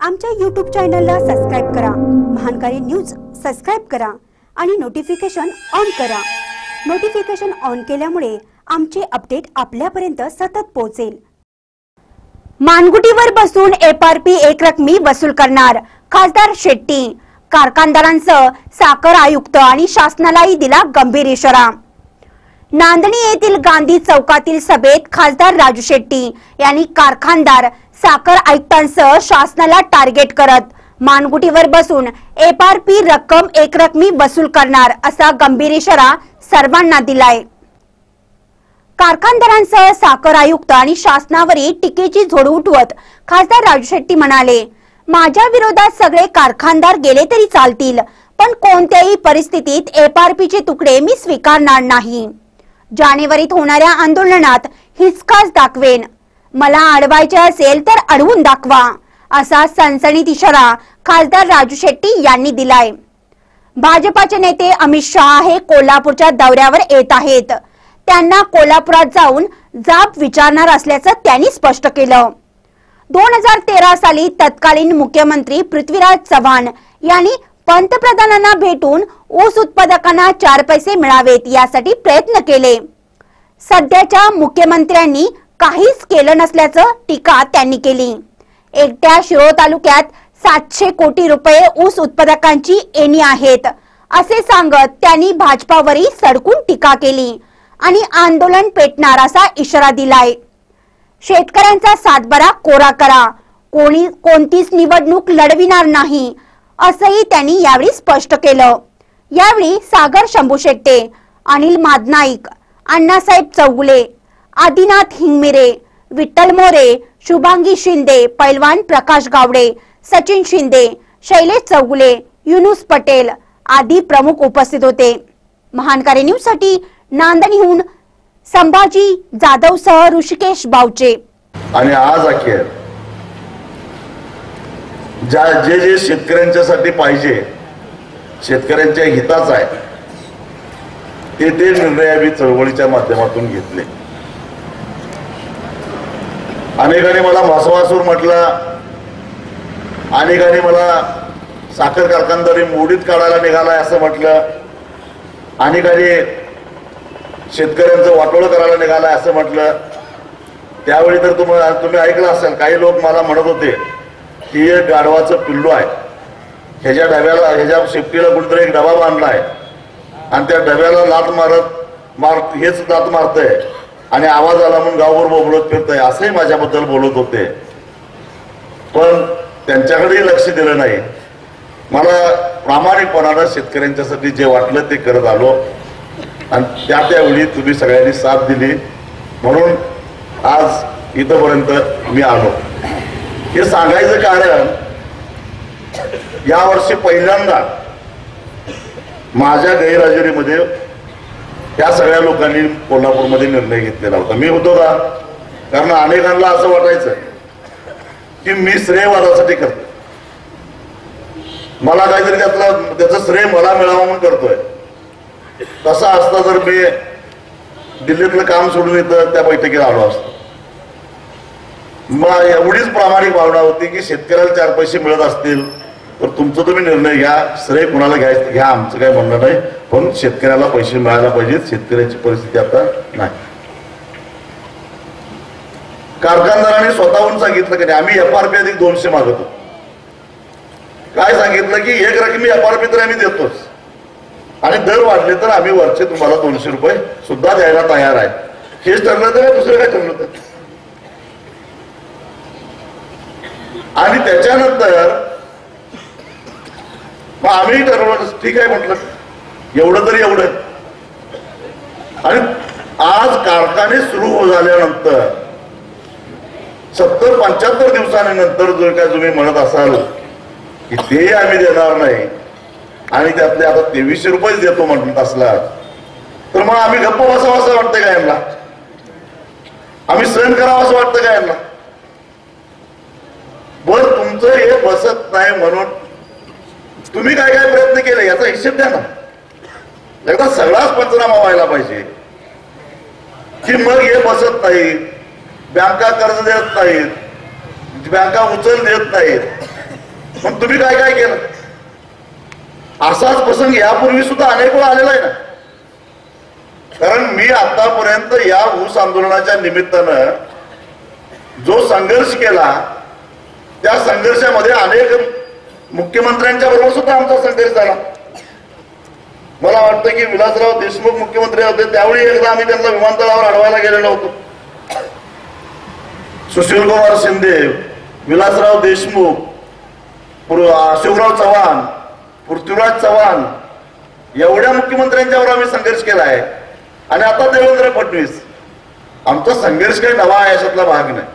आमच्या YouTube चॅनलला subscribe करा, महानकारी न्यूज सबस्क्राइब करा आणि नोटिफिकेशन ऑन करा। नोटिफिकेशन ऑन केल्यामुळे आमचे अपडेट आपल्यापर्यंत सतत पोहोचेल। मानगुटीवर बसून FRP एकरकमी वसूल करणार खासदार शेट्टी, कारखानदारांसह साखर आयुक्त आणि शासनालाही दिला गंभीर इशारा। नांदणी येथील गांधी चौकातील सभेत खासदार राजू शेट्टी यांनी कारखानदार, साखर आयुक्तांसह शासनाला टार्गेट करत मानगुटीवर बसून FRP रक्कम एकरकमी वसूल करणार असा गंभीर इशारा सर्वांना दिलाय। कारखानदारांसह साखर आयुक्त आणि शासनावरील टीकेची झोड उठवत खासदार राजू शेट्टी म्हणाले, माझ्या विरोधात सगळे कारखानदार गेले तरी चालतील, पण कोणत्याही परिस्थितीत FRP चे तुकडे मी स्वीकारणार नाही। जानेवारीत होणाऱ्या आंदोलनात हिचकाच दाखवेन, मला अडवायचे असेल तर अडवून दाखवा असा सनसनीत इशारा खासदार राजू शेट्टी यांनी दिलाय। भाजपाचे नेते अमित शहा हे कोल्हापूरच्या दौऱ्यावर येत आहेत, त्यांना कोल्हापुरात जाऊन जाब विचारणार असल्याचं त्यांनी स्पष्ट केलं। 2013 साली तत्कालीन मुख्यमंत्री पृथ्वीराज चव्हाण यांनी पंतप्रधानांना भेटून ऊस उत्पादकांना 4 पैसे मिळावेत यासाठी प्रयत्न केले। सध्याच्या मुख्यमंत्र्यांनी काहीच केलं नसल्याचं टीका त्यांनी केली। एकट्या शिरोळ तालुक्यात 700 कोटी रुपये ऊस उत्पादकांची येणी आहेत असे सांगत त्यांनी भाजपावरही सडकून टीका केली आणि आंदोलन पेटणार असा इशारा दिलाय। शेतकऱ्यांचा सातबारा कोरा करा, कोणतीच निवडणूक लढविणार नाही असंही त्यांनी यावेळी स्पष्ट केलं। यावेळी सागर शंभू शेट्टे, अनिल मादनाईक, अण्णासाहेब चौगुले, आदिनाथ हिंगमिरे, विठ्ठल मोरे, शुभांगी शिंदे, पैलवान प्रकाश गावडे, सचिन शिंदे, शैलेश चौगुले, युनुस पटेल आदी प्रमुख उपस्थित होते। महानकारी न्यूज साठी नांदणीहून संभाजी जाधव सह ऋषिकेश बावचे। आणि आज अखेर जे शेतकऱ्यांच्यासाठी पाहिजे, शेतकऱ्यांच्या हिताचं आहे ते निर्णय आम्ही चळवळीच्या माध्यमातून घेतले। अनेकांनी मला भासवासूर म्हटलं, अनेकांनी मला साखर कारखानदारी मोडीत काढायला निघालाय असं म्हटलं, अनेकांनी शेतकऱ्यांचं वाटोळं करायला निघालाय असं म्हटलं। त्यावेळी तर तुम्ही ऐकलं असेल, काही लोक मला म्हणत होते की हे गाढवाचं पिल्लू आहे, ह्याच्या शेपटीला कुठेतरी एक डबा बांधलाय आणि त्या डब्याला लात मारत हेच लात मारतय आणि आवाज आला म्हणून गावभर बोबलत फिरतय असंही माझ्याबद्दल बोलत होते। पण त्यांच्याकडेही लक्ष दिलं नाही। मला प्रामाणिकपणानं शेतकऱ्यांच्यासाठी जे वाटलं ते करत आलो आणि त्यावेळी तुम्ही सगळ्यांनी साथ दिली, म्हणून आज इथपर्यंत मी आलो। हे सांगायचं कारण, यावर्षी पहिल्यांदा माझ्या गैरहजेरीमध्ये या सगळ्या लोकांनी कोल्हापूरमध्ये निर्णय घेतलेला होता। मी होतो का? कारण अनेकांना असं वाटायचं की मी श्रेयवादासाठी करतो, मला काहीतरी त्याचं श्रेय मला मिळावं म्हणून करतोय। तसं असतं जर मी दिल्लीतलं काम सोडून इथं त्या बैठकीला आलो असतो। मग एवढीच प्रामाणिक भावना होती की शेतकऱ्याला 4 पैसे मिळत असतील तर तुमचा तुम्ही निर्णय घ्या, श्रेय कुणाला घ्या आमचं काही म्हणणं नाही, पण शेतकऱ्याला पैसे मिळायला पाहिजेत। शेतकऱ्याची परिस्थिती आता नाही। कारखानदारांनी स्वतःहून सांगितलं की आम्ही FRP अधिक 200 मागतो। काय सांगितलं की एक रकमी FRP तर आम्ही देतोच आणि दर वाढले तर आम्ही वरचे तुम्हाला 200 रुपये सुद्धा द्यायला तयार आहे। हेच ठरलं तर दुसरं काय ठरलं तर। आणि त्याच्यानंतर मग आम्ही ठरवलं ठीक आहे म्हटलं, एवढं तरी एवढं। आणि आज कारखाने सुरू झाल्यानंतर 70-75 दिवसांनंतर जर काय तुम्ही म्हणत असाल की ते आम्ही देणार नाही आणि त्यातले आता 2300 रुपये देतो म्हणत असला तर मग आम्ही गप्प बसावं असं वाटतंय का यांना? आम्ही सहन करावं असं वाटतं का यांना? बर तुमचं हे बसत नाही म्हणून तुम्ही काय काय प्रयत्न केले याचा हिशेब द्या ना। एकदा सगळाच पंचनामा व्हायला पाहिजे की मग हे बसत नाही, बँका कर्ज देत नाहीत, बँका उचल देत नाहीत, पण तुम्ही काय काय केलं? असाच प्रसंग यापूर्वी सुद्धा अनेक वेळा आलेला आहे ना. कारण मी आतापर्यंत या ऊस आंदोलनाच्या निमित्तानं जो संघर्ष केला त्या संघर्षामध्ये अनेक मुख्यमंत्र्यांच्या बरोबर सुद्धा आमचा संघर्ष झाला. मला वाटतं की विलासराव देशमुख मुख्यमंत्री होते त्यावेळी एकदा आम्ही त्यांना विमानतळावर अडवायला गेलेलो होतो. सुशीलकुमार शिंदे, विलासराव देशमुख, शिवराव चव्हाण, पृथ्वीराज चव्हाण एवढ्या मुख्यमंत्र्यांच्यावर आम्ही संघर्ष केला आहे. आणि आता देवेंद्र फडणवीस. आमचा संघर्ष काही नवा आहे अशातला भाग नाही.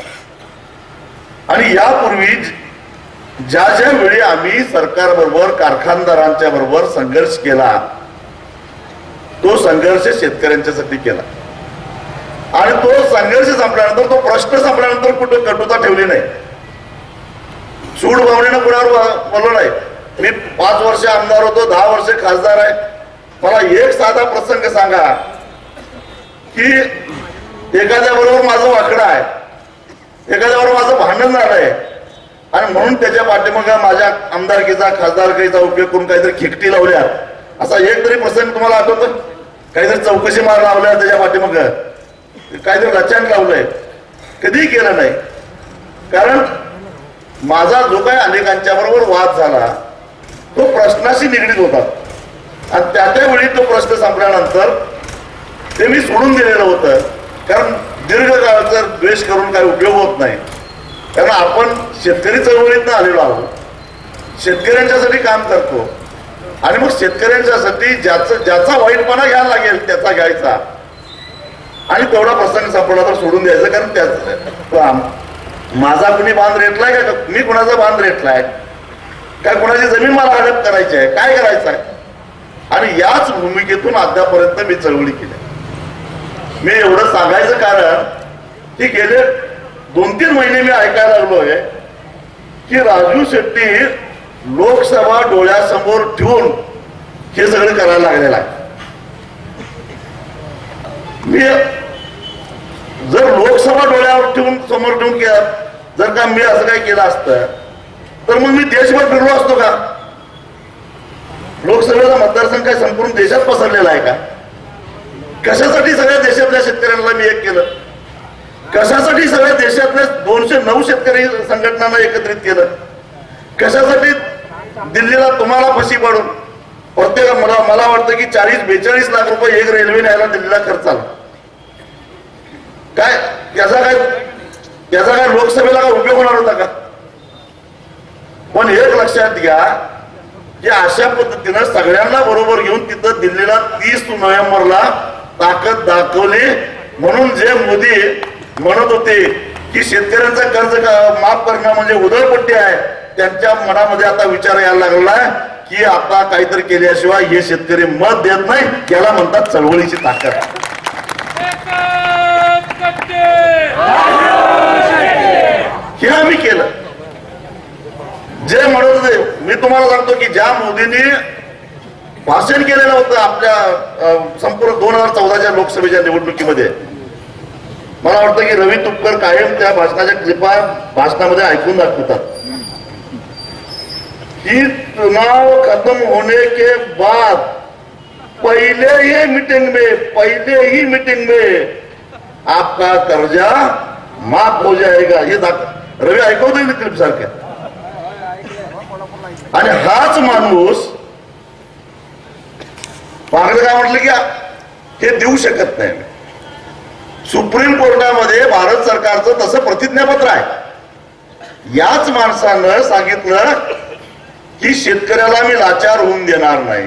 आणि यापूर्वी ज्या ज्या वेळी आम्ही सरकारबरोबर कारखानदारांच्या बरोबर संघर्ष केला तो संघर्ष शेतकऱ्यांच्यासाठी केला. आणि तो संघर्ष संपल्यानंतर, तो प्रश्न संपल्यानंतर कुठे कटुता ठेवली नाही. सूड भावनेनं कुणावर बोललो नाही. मी 5 वर्ष आमदार होतो, 10 वर्ष खासदार आहे. मला एक साधा प्रसंग सांगा की एखाद्या बरोबर माझं वाकडं आहे, एखाद्याबरोबर माझं भांडण झालंय आणि म्हणून त्याच्या पाठीमागे माझ्या आमदारकीचा खासदारकीचा उपयोग करून काहीतरी खिकटी लावल्या असा एक तरी प्रसंग तुम्हाला आठवतो? काहीतरी चौकशी मार लावल्या त्याच्या पाठीमागे, काहीतरी रचान लावलंय? कधीही केलं नाही. कारण माझा जो काही अनेकांच्या बरोबर वाद झाला तो प्रश्नाशी निगडीत होता. आणि त्यावेळी तो प्रश्न संपल्यानंतर ते मी सोडून दिलेलं होतं. कारण दीर्घकाळाचा द्वेष करून काही उपयोग होत नाही. कारण आपण शेतकरी चळवळीतनं आलेलो आहोत, शेतकऱ्यांच्यासाठी काम करतो आणि मग शेतकऱ्यांच्यासाठी ज्याचा वाईटपणा घ्यायला लागेल त्याचा घ्यायचा आणि तेवढा प्रसंग संपला तर सोडून द्यायचं. कारण त्याचा माझा कुणी बांध रेटलाय का, मी कुणाचा बांध रेटलाय काय, कुणाची जमीन मला हडप करायची आहे, काय करायचं आहे? आणि याच भूमिकेतून अद्यापर्यंत मी चळवळी केली. मी एवढं सांगायचं कारण की गेले 2-3 महिने मी ऐकायला लागलोय की राजू शेट्टी लोकसभा डोळ्यासमोर ठेवून हे सगळं करायला लागलेलं आहे. मी जर लोकसभा डोळ्यावर ठेवून समोर ठेवून जर का मी असं काही केलं असतं तर मग मी देशभर फिरलो असतो का? लोकसभेचा मतदारसंघ काय संपूर्ण देशात पसरलेला आहे का? कशासाठी सगळ्या देशातल्या शेतकऱ्यांना मी एक केलं? कशासाठी सगळ्या देशातल्या 209 शेतकरी संघटनांना एकत्रित केलं? कशासाठी दिल्लीला तुम्हाला फशी पाडून प्रत्येक मला वाटतं की 40-42 लाख रुपये एक रेल्वे न्यायला दिल्लीला खर्च आला. काय याचा काय लोकसभेला काय उपयोग होणार होता का? पण एक लक्षात घ्या की अशा पद्धतीनं सगळ्यांना बरोबर घेऊन तिथं दिल्लीला 30 नोव्हेंबरला ताकद दाखवली. म्हणून जे मोदी म्हणत होते की शेतकऱ्यांचा कर्ज माफ करणं म्हणजे उधळपट्टी आहे, त्यांच्या मनामध्ये आता विचार यायला लागलाय की आता काहीतरी केल्याशिवाय हे शेतकरी मत देत नाही. याला म्हणतात चळवळीची ताकद. हे आम्ही केलं. जे म्हणत होते, मी तुम्हाला सांगतो की ज्या मोदींनी भाषण केलेलं होतं आपल्या संपूर्ण 2014च्या लोकसभेच्या निवडणुकीमध्ये, मला वाटतं की रवी तुपकर कायम त्या भाषणाच्या क्लिपा भाषणामध्ये ऐकून दाखवतात की चुनाव खत्म होने के बाद पहले ही मीटिंग में आपका कर्जा माफ हो जाएगा. हे रवी ऐकवतोय क्लिप सारख्या. आणि हाच माणूस मागणं काय म्हटलं की हे देऊ शकत नाही. सुप्रीम कोर्टामध्ये भारत सरकारचं तसं प्रतिज्ञापत्र आहे. याच माणसानं सांगितलं की शेतकऱ्याला मी लाचार होऊन देणार नाही,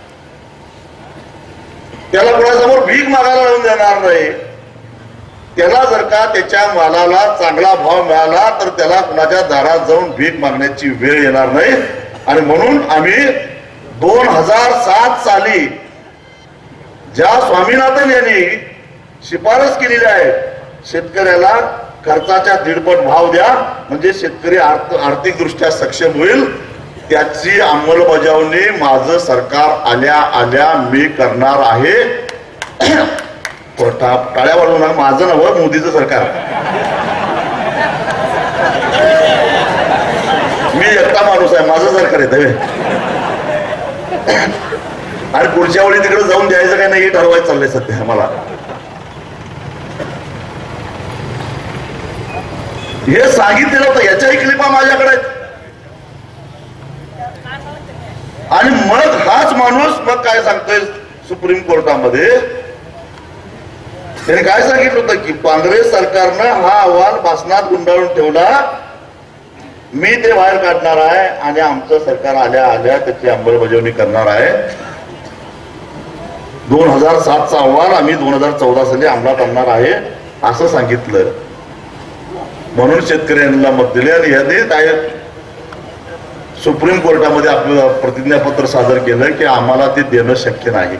त्याला कोणासमोर भीक मागायला लावून देणार नाही, त्याला जर का त्याच्या मालाला चांगला भाव मिळाला तर त्याला कुणाच्या दारात जाऊन भीक मागण्याची वेळ येणार नाही. आणि म्हणून आम्ही 2007 साली ज्या स्वामीनाथन यांनी शिफारस केलेली आहे, शेतकऱ्याला खर्चाच्या 1.5 भाव द्या म्हणजे शेतकरी आर्थिक दृष्ट्या सक्षम होईल, त्याची अंमलबजावणी माझं सरकार आल्या मी करणार आहे. टाळ्या वाजवू नका, माझं नवं मोदीचं सरकार. मी एकटा माणूस आहे, माझं सरकार येतं आणि पुढच्या वेळी तिकडे जाऊन द्यायचं काय नाही हे ठरवायचं चाललंय सध्या मला. हे सांगितलेलं होतं, याच्याही क्लिपा माझ्याकडे आहेत. आणि मग हाच माणूस मग काय सांगतोय सुप्रीम कोर्टामध्ये, त्याने काय सांगितलं होतं की काँग्रेस सरकारनं हा अहवाल भाषणात गुंडाळून ठेवला, मी ते बाहेर काढणार आहे आणि आमचं सरकार आल्या आल्या त्याची अंमलबजावणी करणार आहे. 2007चा अहवाल आम्ही 2014 साली अंमलात आणणार आहे असं सांगितलं. म्हणून शेतकऱ्यांना मत दिले आणि याने काय सुप्रीम कोर्टामध्ये आपलं प्रतिज्ञापत्र सादर केलं की आम्हाला ते देणं शक्य नाही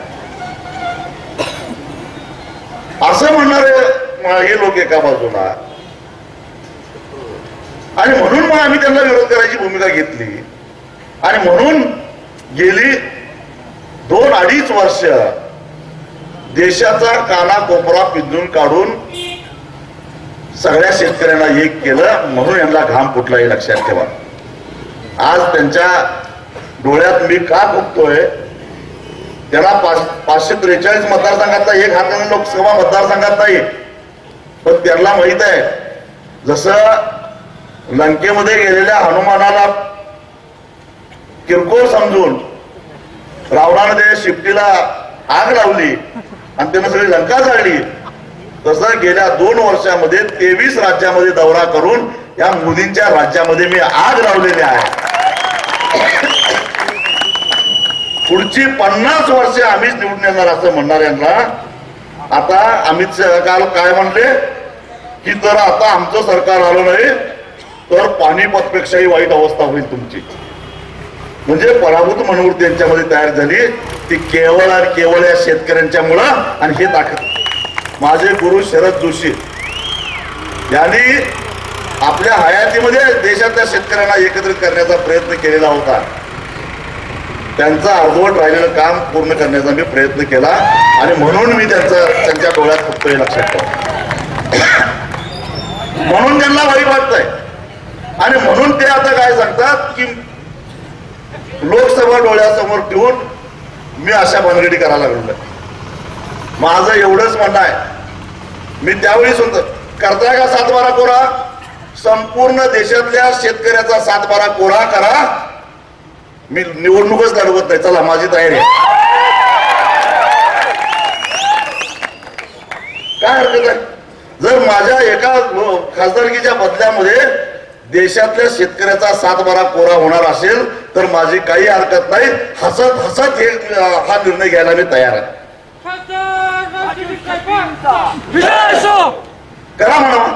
असं म्हणणारे हे लोक एका बाजूला. आणि म्हणून मग आम्ही त्यांना विरोध करायची भूमिका घेतली आणि म्हणून गेली 2-2.5 वर्ष देशाचा कानाकोपरा पिंजून काढून सगळ्या शेतकऱ्यांना एक केलं. म्हणून यांना घाम फुटला हे लक्षात ठेवा. आज त्यांच्या डोळ्यात मी का फुटतोय, त्याला 543 मतदारसंघातला एक हात लोकसभा मतदारसंघात नाही, पण त्यांना माहित आहे जसं लंकेमध्ये गेलेल्या हनुमानाला किरकोळ समजून रावणाने त्या शिफ्टीला आग लावली आणि त्यानं सगळी लंका जाळली, तसं गेल्या 2 वर्षामध्ये 23 राज्यामध्ये दौरा करून या मोदींच्या राज्यामध्ये मी आग लावलेली आहे. पुढची 50 वर्षे आम्हीच निवडून येणार असं म्हणणाऱ्यांना आता अमित शहा काल काय म्हणले की जर आता आमचं सरकार आलं नाही तर पानिपतपेक्षाही वाईट अवस्था होईल तुमची. म्हणजे पराभूत मनोवृत्ती त्यांच्यामध्ये तयार झाली, ती केवळ आणि केवळ या शेतकऱ्यांच्या मुळे. आणि हे दाखल माझे गुरु शरद जोशी यांनी आपल्या हयातीमध्ये देशातल्या शेतकऱ्यांना एकत्रित करण्याचा प्रयत्न केलेला होता. त्यांचा अर्धवट राहिलेलं काम पूर्ण करण्याचा मी प्रयत्न केला आणि म्हणून मी त्यांच्या डोळ्यात फक्त हे लक्षात ठेवा. म्हणून त्यांना वाईट वाटतंय आणि म्हणून ते आता काय सांगतात की लोकसभा डोळ्यासमोर ठेवून मी अशा भानगडी करायला लागलो. माझं एवढंच म्हणणं आहे, मी त्यावेळी सुद्धा करताय का 7-12 कोरा, संपूर्ण देशातल्या शेतकऱ्याचा 7-12 कोरा करा. मी निवडणूकच लढवत नाही, चला माझी तयारी आहे. काय हरकत आहे? जर माझ्या एका खासदारकीच्या बदल्यामध्ये देशातल्या शेतकऱ्याचा 7-12 कोरा होणार असेल तर माझी काही हरकत नाही. हसत हसत हा निर्णय घ्यायला मी तयार आहे. करा म्हणा.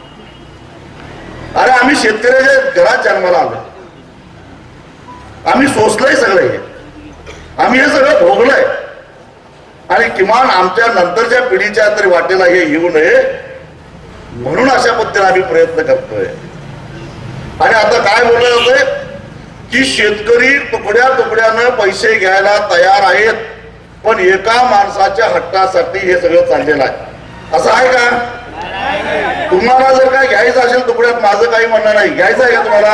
अरे आम्ही शेतकऱ्याच्या घरात जन्माला आलो, आम्ही सोसलंय सगळं हे, आम्ही हे सगळं भोगलंय आणि किमान आमच्या नंतरच्या पिढीच्या तरी वाटेला हे येऊ नये म्हणून अशा पद्धतीने आम्ही प्रयत्न करतोय. आणि आता काय बोललं जातंय की शेतकरी तुकड्या तुकड्यानं पैसे घ्यायला तयार आहेत, पण एका माणसाच्या हट्टासाठी हे सगळं चाललेलं आहे. असं आहे का? तुम्हाला जर काय घ्यायचं असेल तुकड्यात, माझं काही म्हणणं नाही. घ्यायचं आहे का तुम्हाला?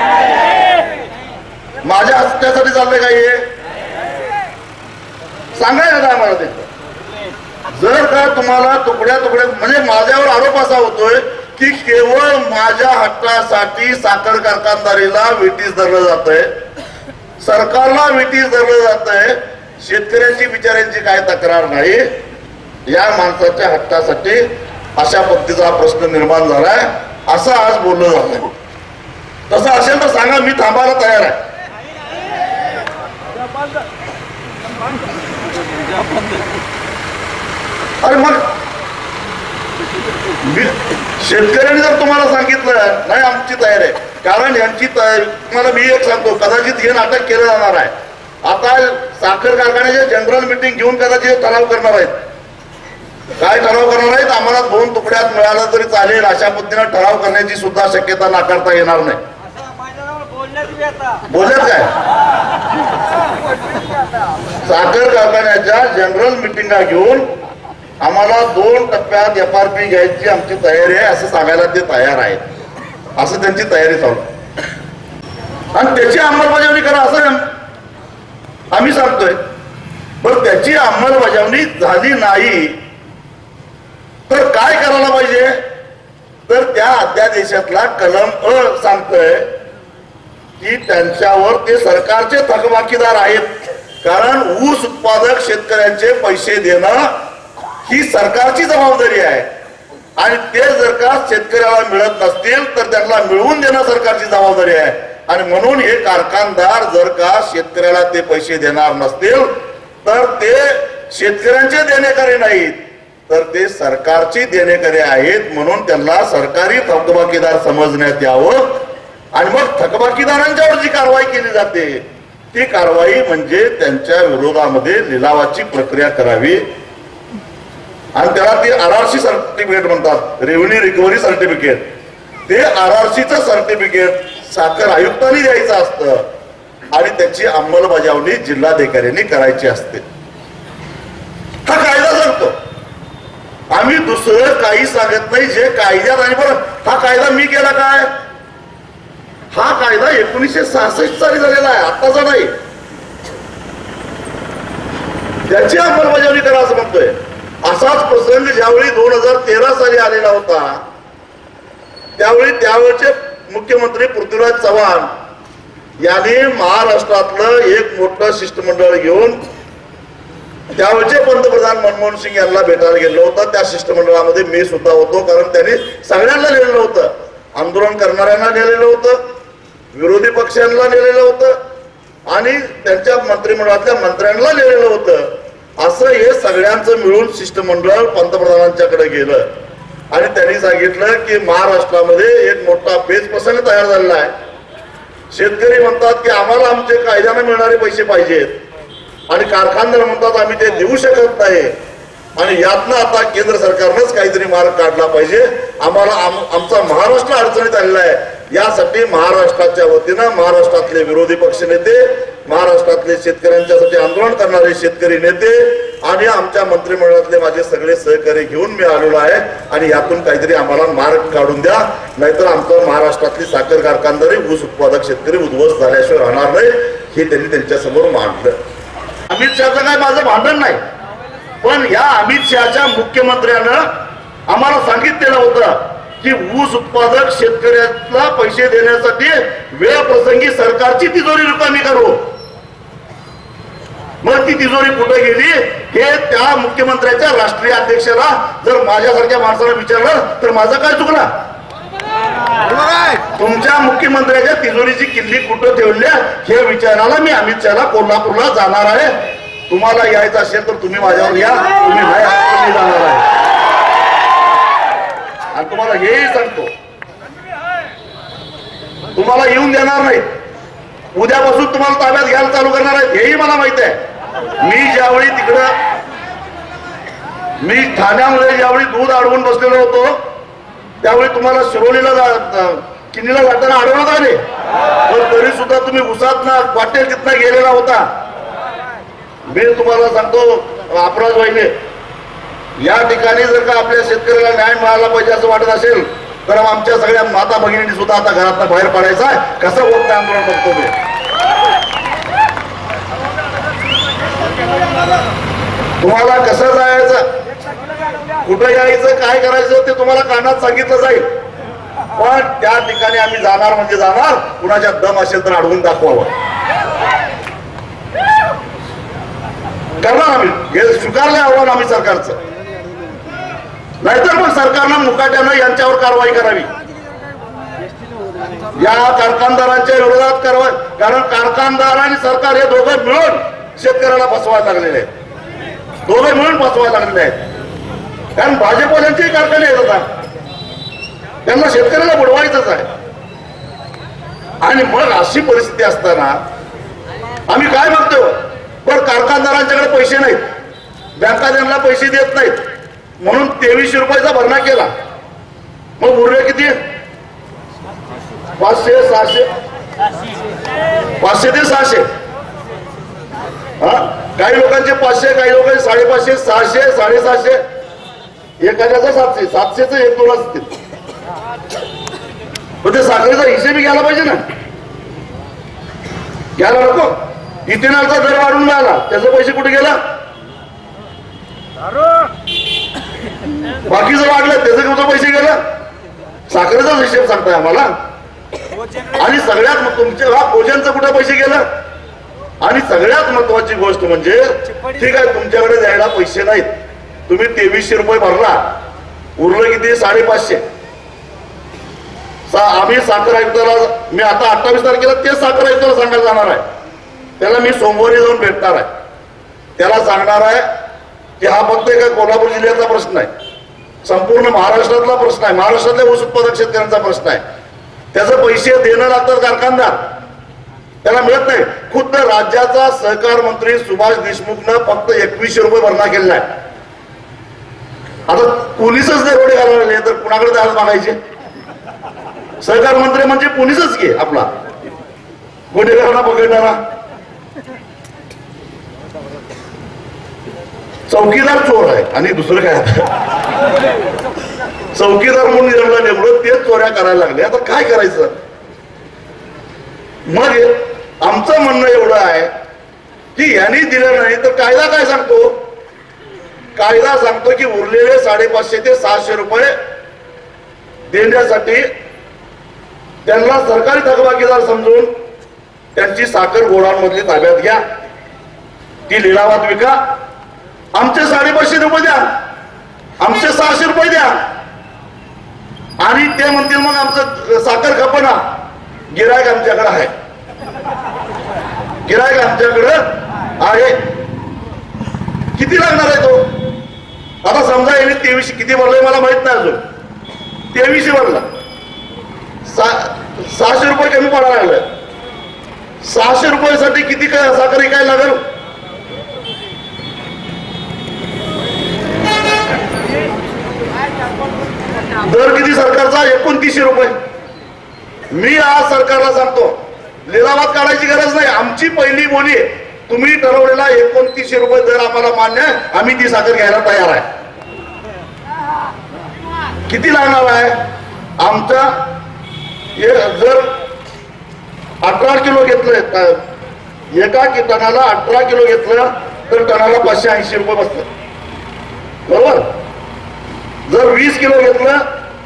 माझ्या हट्टासाठी चाललंय का हे? सांगायला काय मला ते. जर का तुम्हाला तुकड्या तुकड्यात म्हणजे माझ्यावर आरोप असा होतोय की केवळ माझ्या हट्टासाठी साखर कारखानदारीला वेटीस धरलं जातंय, सरकारला वेटीस धरलं जातंय, शेतकऱ्यांची बिचाऱ्यांची काय तक्रार नाही. या माणसाच्या हट्टासाठी अशा पद्धतीचा प्रश्न निर्माण झालाय असं आज बोललं जातंय. तसं असेल तर सांगा, मी थांबायला तयार आहे. अरे मग शेतकऱ्यांनी जर तुम्हाला सांगितलं नाही आमची तयारी आहे, कारण यांची तुम्हाला मी एक सांगतो, कदाचित हे नाटक केलं जाणार आहे. आता साखर कारखान्याचे जनरल मीटिंग घेऊन कदाचित ठराव करणार आहेत. काय ठराव करणार आहेत? आम्हाला 2 तुकड्यात मिळालं तरी चालेल अशा पद्धतीनं ठराव करण्याची सुद्धा शक्यता नाकारता येणार नाही. बोलत काय? साखर कारखान्याच्या जनरल मिटिंगा घेऊन आम्हाला 2 टप्प्यात FRP घ्यायची आमची तयारी आहे असं सांगायला ते तयार आहेत. असं त्यांची तयारी चालू. आणि त्याची अंमलबजावणी करा असं आम्ही सांगतोय. पण त्याची अंमलबजावणी झाली नाही तर काय करायला पाहिजे, तर त्या अध्यादेशातला कलम सांगतोय की त्यांच्यावर ते सरकारचे थकबाकीदार आहेत. कारण ऊस उत्पादक शेतकऱ्यांचे पैसे देणं ही सरकारची जबाबदारी आहे आणि ते जर का शेतकऱ्याला मिळत नसतील तर त्यांना मिळवून देणं सरकारची जबाबदारी आहे. आणि म्हणून हे कारखानदार जर का शेतकऱ्याला ते पैसे देणार नसतील तर ते शेतकऱ्यांचे देणेकरी नाहीत तर ते सरकारची देणेकरी आहेत. म्हणून त्यांना सरकारी थकबाकीदार समजण्यात यावं आणि मग थकबाकीदारांच्यावर जी कारवाई केली जाते ती कारवाई म्हणजे त्यांच्या विरोधामध्ये लिलावाची प्रक्रिया करावी आणि त्याला ते RRC सर्टिफिकेट म्हणतात, रेव्हेन्यू रिकव्हरी सर्टिफिकेट. ते RRCचं सर्टिफिकेट साखर आयुक्तांनी द्यायचं असतं आणि त्याची अंमलबजावणी जिल्हाधिकाऱ्यांनी करायची असते. हा कायदा सांगतो, आम्ही दुसरं काही सांगत नाही. जे कायद्यात आणि बरं हा कायदा मी केला काय, हा कायदा 1966 साली झालेला आहे, आत्ताचा नाही. त्याची अंमलबजावणी करा असं म्हणतोय. असाच प्रसंग ज्यावेळी 2013 साली आलेला होता त्यावेळी त्यावेळचे मुख्यमंत्री पृथ्वीराज चव्हाण यांनी महाराष्ट्रातलं एक मोठं शिष्टमंडळ घेऊन त्यावेळचे पंतप्रधान मनमोहन सिंग यांना भेटायला गेलं होतं. त्या शिष्टमंडळामध्ये मी सुद्धा होतो, कारण त्यांनी सगळ्यांना नेलेलं होतं. आंदोलन करणाऱ्यांना नेलेलं होतं, विरोधी पक्षांना नेलेलं होतं आणि त्यांच्या मंत्रिमंडळातल्या मंत्र्यांना नेलेलं होतं. असं हे सगळ्यांचं मिळून शिष्टमंडळ पंतप्रधानांच्याकडे गेलं आणि त्यांनी सांगितलं की महाराष्ट्रामध्ये एक मोठा पेच प्रसंग तयार झालेला आहे. शेतकरी म्हणतात की आम्हाला आमचे कायद्याने मिळणारे पैसे पाहिजेत आणि कारखानदार म्हणतात आम्ही ते देऊ शकत नाही आणि यातनं आता केंद्र सरकारनंच काहीतरी मार्ग काढला पाहिजे. आम्हाला आमचा महाराष्ट्र अडचणीत आलेला आहे. यासाठी महाराष्ट्राच्या वतीनं महाराष्ट्रातले विरोधी पक्ष नेते, महाराष्ट्रातले शेतकऱ्यांच्यासाठी आंदोलन करणारे शेतकरी नेते आणि आमच्या मंत्रिमंडळातले माझे सगळे सहकारी घेऊन मी आलेलो आहे आणि यातून काहीतरी आम्हाला मार्ग काढून द्या, नाहीतर आमचं महाराष्ट्रातली साखर कारखानदारी, ऊस उत्पादक शेतकरी उद्ध्वस्त झाल्याशिवाय राहणार नाही. हे त्यांनी त्यांच्यासमोर मांडलं. अमित शहाचं काय माझं भांडण नाही, पण या अमित शहाच्या मुख्यमंत्र्यानं आम्हाला सांगितलेलं होतं की ऊस उत्पादक शेतकऱ्याला पैसे देण्यासाठी वेळ प्रसंगी सरकारची तिजोरी रिकामी करू. मग ती तिजोरी कुठे गेली हे त्या मुख्यमंत्र्याच्या राष्ट्रीय अध्यक्षाला जर माझ्यासारख्या माणसाला विचारलं तर माझं काय चुकला. तुमच्या मुख्यमंत्र्याच्या तिजोरीची किल्ली कुठं ठेवल्या हे विचारायला मी अमित शहाला कोल्हापूरला जाणार आहे. तुम्हाला यायचं असेल तर तुम्ही माझ्यावर या, तुम्ही नाही जाणार आहे. आणि तुम्हाला हेही सांगतो, तुम्हाला येऊन देणार नाही. उद्यापासून तुम्हाला ताब्यात घ्यायला चालू करणार आहेत हेही मला माहित आहे. मी ज्यावेळी मी ठाण्यामध्ये ज्यावेळी दूध अडवून बसलेलो होतो त्यावेळी तुम्हाला शिरोलीला किल्लीला जाताना अडवण्यात आले, पण तरी सुद्धा तुम्ही उसात ना वाटेल तिथनं गेलेला होता. मी तुम्हाला सांगतो अपराध व्हायले, या ठिकाणी जर का आपल्या शेतकऱ्याला न्याय मिळाला पाहिजे असं वाटत असेल तर आमच्या सगळ्या माता भगिनींनी सुद्धा आता घरातनं बाहेर पडायचा आहे. कसं होत नाही आंदोलन बघतो मी. तुम्हाला कसं जायचं, कुठं यायचं, काय करायचं ते तुम्हाला कानात सांगितलं जाईल. पण त्या ठिकाणी आम्ही जाणार म्हणजे जाणार. कुणाच्या दम असेल तर अडवून दाखवावं करणार आम्ही. हे स्वीकारलं आव्हान आम्ही सरकारचं. नाहीतर मग सरकारनं मुकाट्यानं यांच्यावर कारवाई करावी, या कारखानदारांच्या विरोधात कारवाई. कारण कारखानदार आणि सरकार हे दोघं मिळून शेतकऱ्याला फसवायला लागलेले आहेत, दोघे मिळून फसवायला लागलेले आहेत. कारण भाजपवाल्यांचे कारखाने आहेत आता, त्यांना शेतकऱ्याला बुडवायचंच आहे. आणि मग अशी परिस्थिती असताना आम्ही काय बघतो, पण कारखानदारांच्याकडे पैसे नाहीत, बँका त्यांना पैसे देत नाहीत, म्हणून 2300 रुपयाचा भरणा केला. मग उरले किती, 500 600, 500 ते 600. काही लोकांचे 500, काही लोकांचे 550, 600, 750, एखाद्याचा 700, 700च 1-2 असतील. पण ते साखरेचा हिशेबी घ्यायला पाहिजे ना. घ्यायला नको. इथेनॉलचा दर वाढून मिळाला, त्याचे पैसे कुठे गेला? बाकीचं वाढलं, त्याचे कुठे पैसे गेलं? साखरेचाच हिशेब सांगताय आम्हाला. आणि सगळ्यात तुमच्या भोजनचं कुठे पैसे गेलं? आणि सगळ्यात महत्वाची गोष्ट म्हणजे, ठीक आहे तुमच्याकडे द्यायला पैसे नाहीत, तुम्ही 2300 रुपये भरला, उरलं किती? 550. आम्ही साखर आयुक्ताला, मी आता 28 तारखेला तेच साखर आयुक्ताला सांगायला जाणार आहे. त्याला मी सोमवारी जाऊन भेटणार आहे. त्याला सांगणार आहे की हा फक्त एका कोल्हापूर जिल्ह्याचा प्रश्न आहे, संपूर्ण महाराष्ट्रातला प्रश्न आहे, महाराष्ट्रातल्या ऊस उत्पादक शेतकऱ्यांचा प्रश्न आहे. त्याचे पैसे देणं लागतात कारखानदार, त्याला मिळत नाही. खुद्द राज्याचा सहकार मंत्री सुभाष देशमुखनं फक्त 2100 रुपये भरणा केलेला आहे. आता पोलीसच दरोडे घालायला लागले तर कुणाकडे द्यायला मागायचे? सहकार मंत्री म्हणजे पोलीसच की आपला गुन्हेगारांना पकडणारा. चौकीदार चोर आहे आणि दुसरं काय? चौकीदार म्हणून निर्णय नेमलं, तेच चोऱ्या करायला लागले. आता काय करायचं? मग आमचं म्हणणं एवढं आहे की यांनी दिलं नाही तर कायदा काय सांगतो? कायदा सांगतो की उरलेले 550 ते 600 रुपये देण्यासाठी त्यांना सरकारी थकबाकीदार समजून त्यांची साखर गोडाऊनमधली ताब्यात घ्या, ती लिलावात विका, आमचे 550 रुपये द्या, आमचे 600 रुपये द्या. आणि ते म्हणतील मग आमचं साखर खपना. गिरायक आमच्याकडे आहे, गिरायक आमच्याकडं आहे. किती लागणार आहे तो? आता समजा यांनी 2300 किती भरलंय मला माहित नाही अजून, 2300 भरला, 600 रुपये कमी पडायला लागलं. 600 रुपयासाठी किती साखर विकायला लागेल? दर किती सरकारचा? 2900 रुपये. मी आज सरकारला सांगतो, लिलावात काढायची गरज नाही, आमची पहिली बोली, तुम्ही ठरवलेला 2900 रुपये दर आम्हाला मान्य आहे, आम्ही ती साखर घ्यायला तयार आहे. किती लागणार आहे? आमचा जर 18 किलो घेतलं, एका टनाला 18 किलो घेतलं तर टनाला 580 रुपये बसतात, बरोबर? जर 20 किलो घेतलं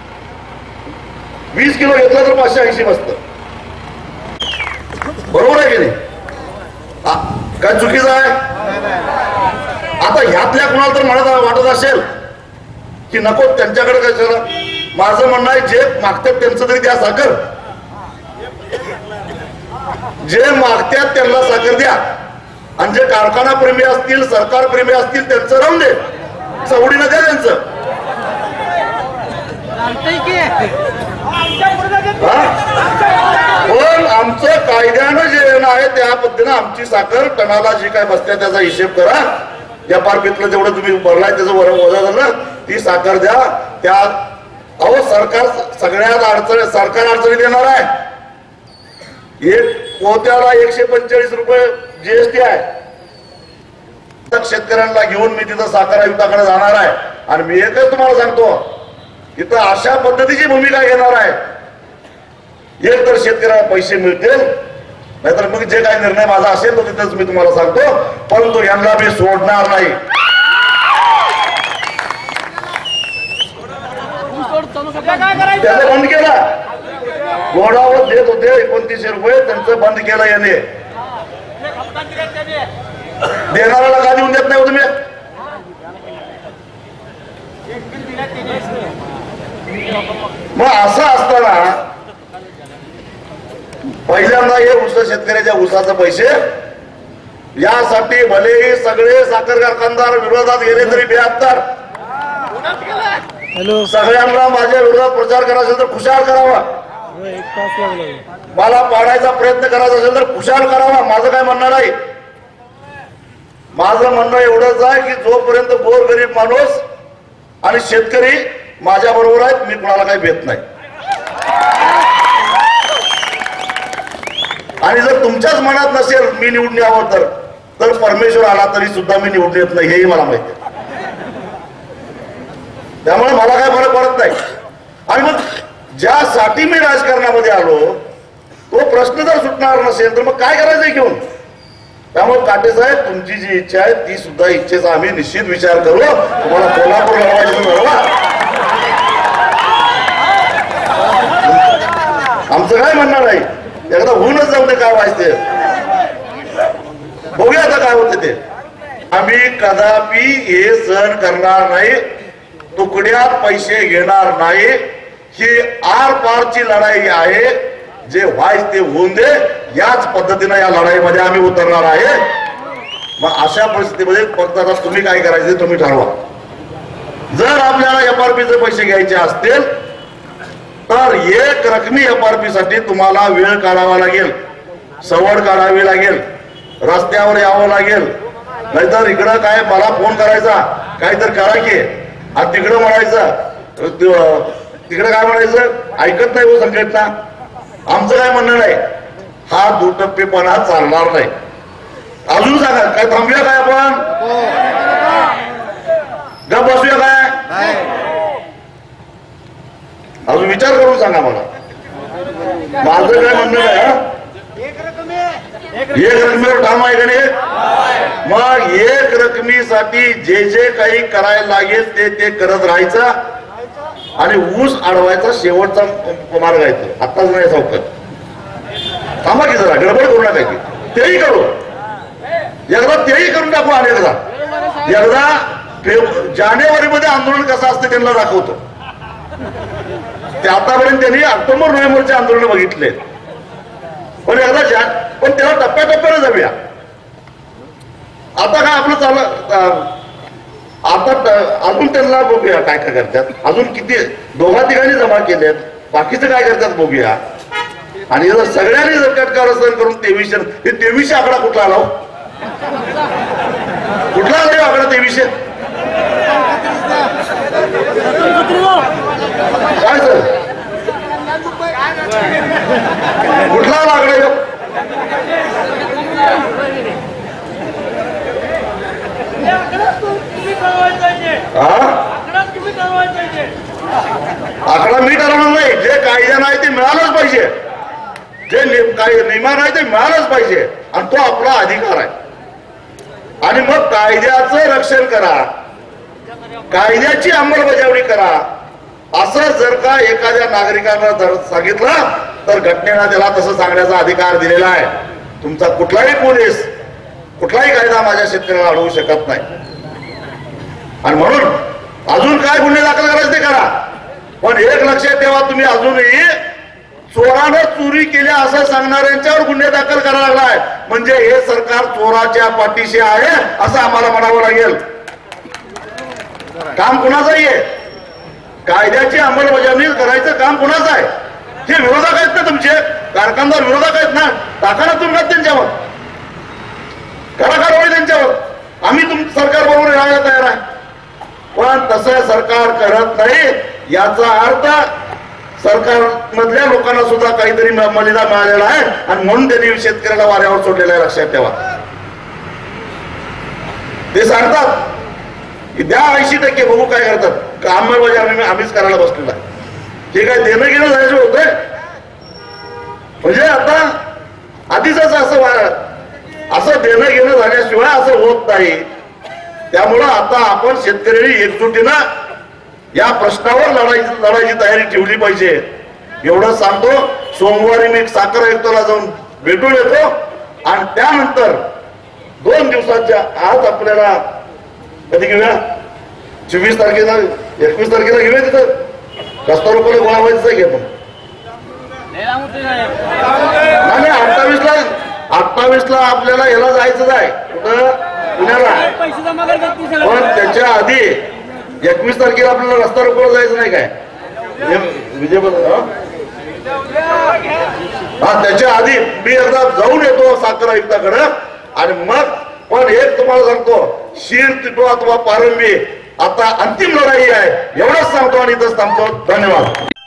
तर 580 बसतं, बरोबर आहे की नाही? काय चुकीचं आहे? आता ह्यातल्या कुणाला तर मला वाटत असेल की नको त्यांच्याकडे काय झालं. माझं म्हणणं आहे, जे मागतात त्यांचं तरी द्या साखर, जे मागतात त्यांना साखर द्या. आणि जे कारखाना प्रेमी असतील, सरकार प्रेमी असतील, त्यांचं राहून दे, चवडीनं द्या त्यांचं. पण आमचं कायद्यानं जे आहे त्या पद्धतीनं आमची साखर टनाला जी काय बसते त्याचा हिशेब करा. एफआरपीतलं जेवढं तुम्ही भरलाय त्याचं वजा झालं, ती साखर द्या. त्या अहो सरकार सगळ्यात सरकार अडचणी देणार आहे. एक पोत्याला 145 रुपये जीएसटी आहे. शेतकऱ्यांना घेऊन मी तिथं साखर आयुक्ताकडे जाणार आहे आणि मी एकच तुम्हाला सांगतो, इथं अशा पद्धतीची भूमिका घेणार आहे. एक तर शेतकऱ्याला पैसे मिळतील, नाहीतर मग जे काही निर्णय माझा असेल तो तिथेच मी तुम्हाला सांगतो. परंतु यांना मी सोडणार नाही. त्याचं बंद केलं, गोडावर देत होते 2900 रुपये, त्यांचं बंद केलं याने. देणाऱ्याला का देऊन देत नाही तुम्ही? मग असं असताना पहिल्यांदा हे ऊस शेतकऱ्याच्या ऊसाचे पैसे यासाठी भलेही सगळे साखर कारखानदार विरोधात गेले तरी 72 सगळ्यांना माझ्या विरोधात प्रचार करायचा असेल तर खुशाल करावा, मला पाडायचा प्रयत्न करायचा असेल तर खुशाल करावा. माझं काय म्हणणं नाही. माझं म्हणणं एवढंच आहे की जोपर्यंत गोरगरीब माणूस आणि शेतकरी माझ्या बरोबर आहेत, मी कुणाला काही भेट नाही. आणि जर तुमच्याच मनात नसेल मी निवडून यावं तर परमेश्वर आला तरी सुद्धा मी निवडून येत नाही, हेही मला माहिती आहे. त्यामुळे मला काय फरक पडत नाही. आणि मग ज्यासाठी मी राजकारणामध्ये आलो तो प्रश्न जर सुटणार नसेल तर मग काय करायचंय घेऊन. त्यामुळे काटे साहेब तुमची जी इच्छा आहे ती सुद्धा इच्छेचा आम्ही निश्चित विचार करू. तुम्हाला कोल्हापूर लढवायचं लढवा. आमचं काय म्हणणार आहे, एकदा होऊनच जाऊ दे काय व्हायचं बघूया आता काय होते ते. आम्ही कदापि हे सहन करणार नाही, तुकड्यात पैसे घेणार नाही. ही आर पारची लढाई आहे, जे व्हायच ते होऊन दे, याच पद्धतीने या लढाईमध्ये आम्ही उतरणार आहे. मग अशा परिस्थितीमध्ये फक्त आता तुम्ही काय करायचे तुम्ही ठरवा. जर आपल्याला एफआरपीचे पैसे घ्यायचे असतील तर एक रकमी एफआरपी साठी तुम्हाला वेळ काढावा लागेल, सवड काढावी लागेल, रस्त्यावर यावं लागेल. नाहीतर इकडं काय मला फोन करायचा काहीतरी करा की, आणि तिकडं म्हणायचं तिकडं काय म्हणायचं ऐकत नाही हो संघटना. आमचं काय म्हणणं नाही, हा दुटप्पेपणा चालणार नाही. अजून सांगा काय थांबूया काय आपण गप बसूया काय, अजून विचार करून सांगा मला. माझं काय म्हणणं आहे, एक रकमेवर ठाम आहे का नाही. मग एक रकमीसाठी जे जे काही करायला लागेल ते करत राहायचं आणि ऊस अडवायचा शेवटचा मार्ग आहे. आताच नाही सावकाश थांबा की जरा, गडबड करू नका की. तेही करू, एकदा तेही करून टाकू. आणि एकदा जानेवारीमध्ये आंदोलन कसं असतं त्यांना दाखवतो. ते आतापर्यंत त्यांनी ऑक्टोबर नोव्हेंबरचे आंदोलन बघितले, पण एकदा पण त्याला टप्प्याटप्प्याने जाऊया. आता काय आपलं चाललं, आता अजून त्यांना बघूया काय काय करतात. अजून किती दोघा ठिकाणी जमा केलेत, बाकीचं काय करतात बघूया. आणि जर सगळ्यांनी जर कटकार करून 2300 आकडा कुठला आला, कुठला आला आकडा 2300 काय सर कुठला आला आकडा. आकडा मी ठरवणार नाही, जे कायद्यानं आहे ते मिळालंच पाहिजे, जे नियमान आहे ते मिळालंच पाहिजे. आणि तो आपला अधिकार आहे. आणि मग कायद्याचं रक्षण करा, कायद्याची अंमलबजावणी करा. असं जर का एखाद्या नागरिकांना जर सांगितलं तर घटनेला त्याला तसं सांगण्याचा अधिकार दिलेला आहे. तुमचा कुठलाही पोलीस कुठलाही कायदा माझ्या शेतकऱ्याला अडवू शकत नाही. आणि म्हणून अजून काय गुन्हे दाखल करायचे ते करा, पण एक लक्षात ठेवा, तुम्ही अजूनही चोरानं चोरी केल्या असं सांगणाऱ्यांच्यावर गुन्हे दाखल करायला लागलाय म्हणजे हे सरकार चोराच्या पाठीशी आहे असं आम्हाला म्हणावं लागेल. काम कुणाचं आहे, कायद्याची अंमलबजावणी करायचं काम कुणाचं आहे. हे विरोधक आहेत ना, तुमचे कारखानदार विरोधक आहेत ना, टाका ना तुम्ही त्यांच्यावर, करा कारवाई त्यांच्यावर. आम्ही सरकार बरोबर राहायला तयार आहे. पण तसं सरकार करत नाही, याचा अर्थ सरकार मधल्या लोकांना सुद्धा काहीतरी मलिदा मिळालेला आहे आणि म्हणून त्यांनी शेतकऱ्याला वाऱ्यावर सोडलेला आहे. लक्षात ठेवा. ते सांगतात की द्या 80%, बघू काय करतात. अंमलबजावणी आम्हीच करायला बसलेला आहे. हे काय देणं घेणं जायचं होतंय म्हणजे आता आधीच असं देणं घेणं झाल्याशिवाय असं होत नाही. त्यामुळं आता आपण शेतकऱ्यांनी एकजुटीनं या प्रश्नावर लढायची तयारी ठेवली पाहिजे. एवढं सांगतो. सोमवारी मी साखर आयुक्ताला जाऊन भेटून येतो आणि त्यानंतर 2 दिवसाच्या आज आपल्याला कधी घेऊया, 24 तारखेला 21 तारखेला घेऊया. तिथं रस्ता रोकोला गोळा व्हायचं घ्या. पण 28ला आपल्याला याला जायचं आहे कुठं, पुण्याला. पण त्याच्या आधी 21 तारखेला आपल्याला रस्ता रोकोला जायचं नाही काय, विजय हा. त्याच्या आधी मी एकदा जाऊन येतो साखर आयुक्ताकडं. आणि मग पण एक तुम्हाला सांगतो, शीर तिटो अथवा पारंबी आता अंतिम लढाई आहे एवढंच सांगतो आणि इथंच थांबतो. धन्यवाद.